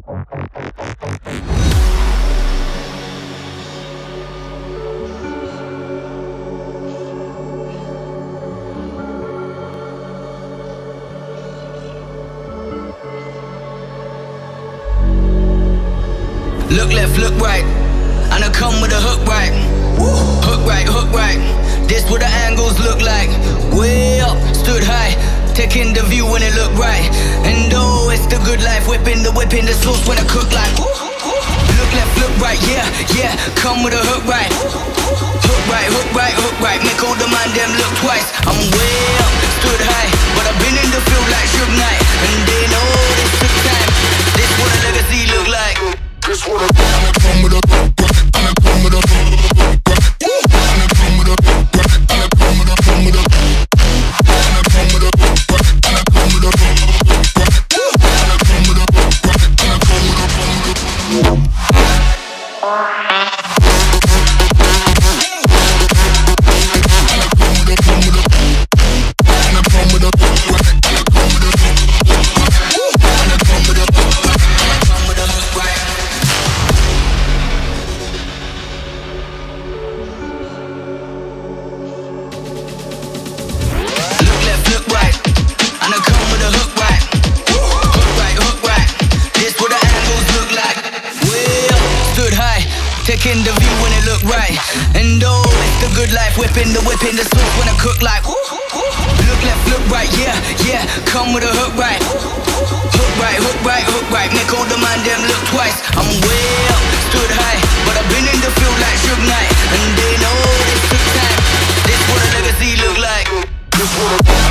Look left, look right, and I come with a hook right. Hook right, hook right. This what the angles look like. Way up, stood high, taking the view when it look right. And oh, it's the good life, whipping the sauce when I cook like. Look left, look right, yeah, yeah. Come with a hook right. Hook right, hook right, hook right. Make all the man them look twice. I'm way up, stood high, but I've been in the field like Suge Knight. And they know this took time. This what a legacy look like. This what I come with a hook right, and I come with a hook right, and I come with a hook right, and I come with a come with a, and I come with a hook right, and I come with a hook right, and I come with a hook right, and I come with a come with a. Taking the view when it look right. And oh, it's the good life, whipping the sauce when I cook like. Look left, look right, yeah, yeah. Come with a hook right. Hook right, hook right, hook right. Make all the man them look twice. I'm way up, stood high, but I've been in the field like Suge Knight. And they know this took time. This what a legacy look like. This what a